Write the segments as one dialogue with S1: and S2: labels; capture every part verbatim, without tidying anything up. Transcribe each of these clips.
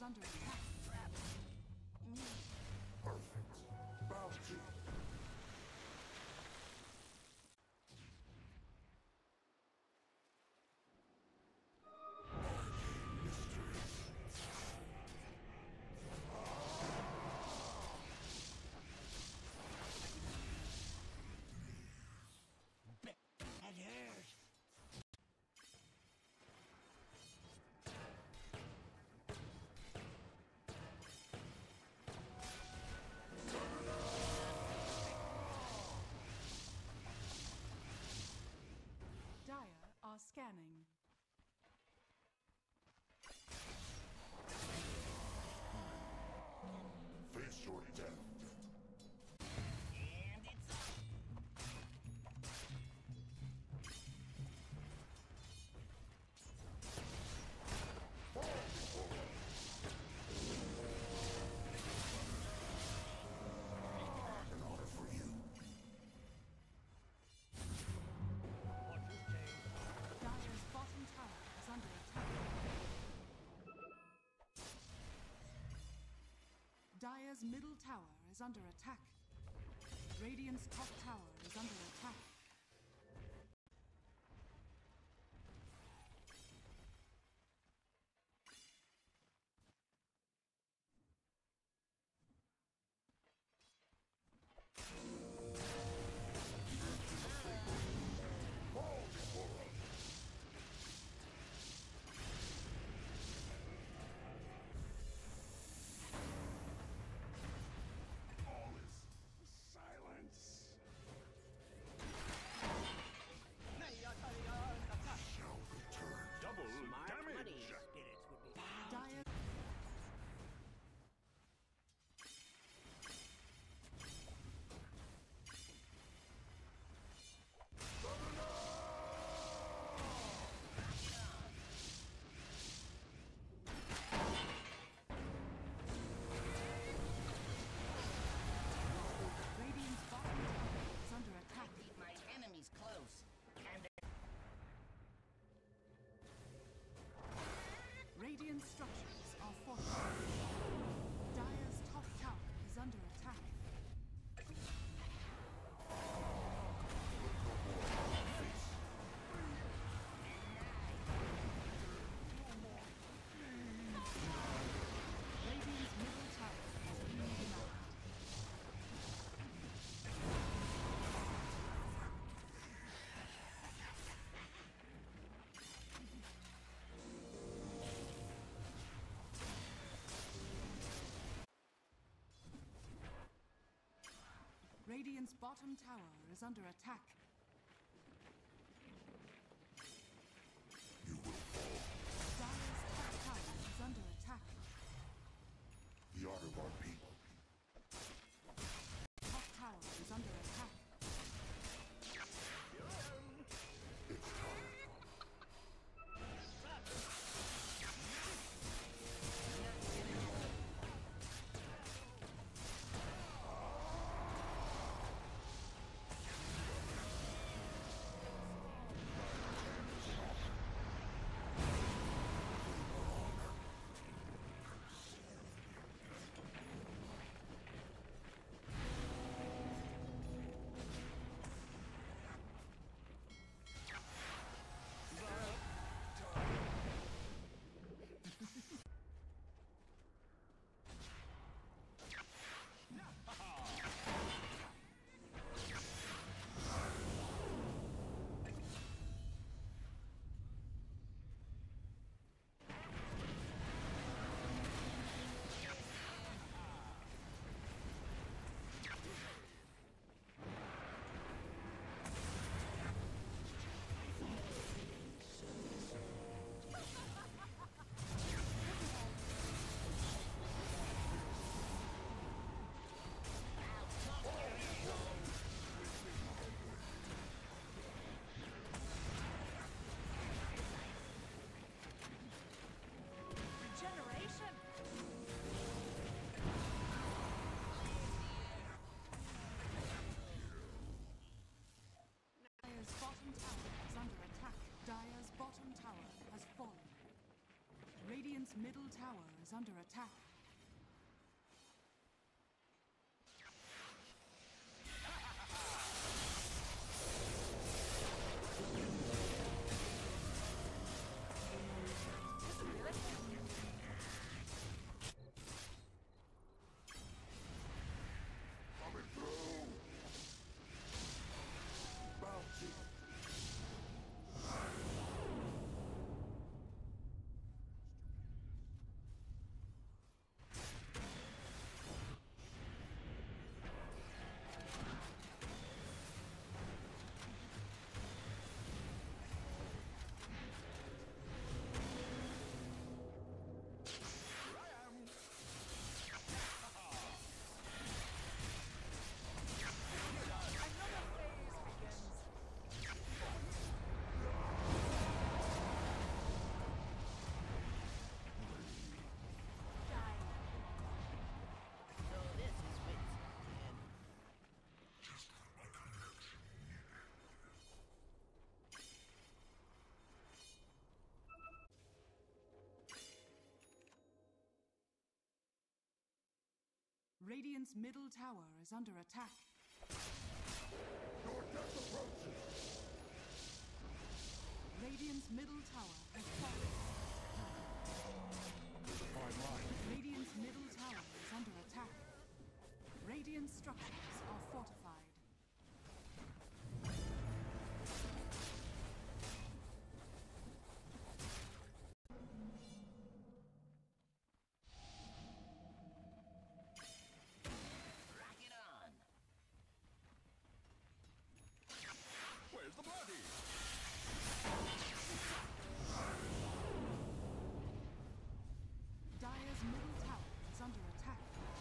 S1: under attack.
S2: Perfect. Bounty.
S1: Dire are scanning.
S2: Face your death.
S3: And it's up.
S2: An honor for you.
S1: Dire's bottom tower is under attack. Dire's middle tower is under attack. Radiant's top tower is under attack.
S2: Fall before us. All is silence. Shall return.
S4: Double
S3: Smart money.
S4: damage.
S3: Spirits would be.
S1: Dire Radiant's bottom tower is under attack.
S3: Keep my enemies close. And
S1: Radiant structures are fortified. Dire's top tower is under attack. Radiant's middle tower has been demolished. Radiant's bottom tower is under attack.
S2: You will fall.
S1: Dire's top tower is under attack.
S2: The art of our people.
S1: Top tower is under attack.
S2: It's time.
S1: Radiant's middle tower is under attack.
S2: Coming through! Bounty!
S3: So this is wits again.
S2: Just have my connection needed.
S1: Radiant's middle tower is under attack.
S2: Your death approaches!
S1: Radiant's middle tower has fallen.
S2: There's a fine line.
S1: Radiant's middle tower is under attack. Radiant structures are fortified.
S3: Rock it on.
S2: Where's the bloody?
S1: Dire's middle tower is under attack.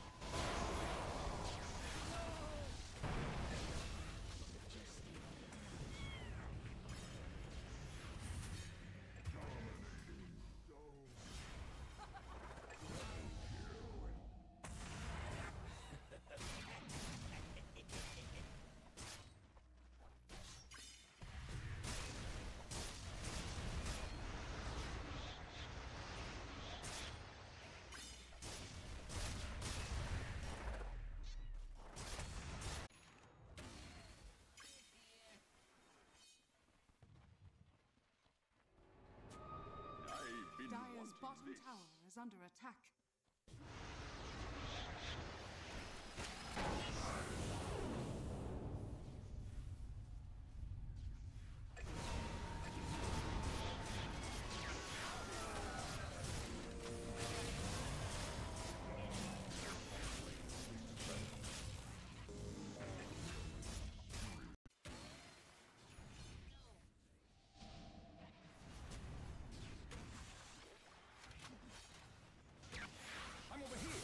S2: I've been
S1: Dire's
S2: wanting
S1: bottom
S2: this.
S1: tower is under attack.
S2: I'm over here!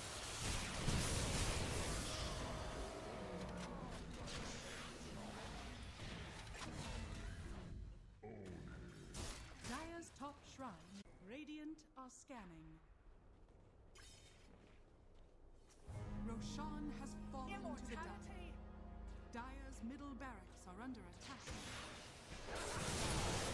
S1: Dire's top shrine. Radiant are scanning. Roshan has fallen to the dark. Dire's middle barracks are under attack.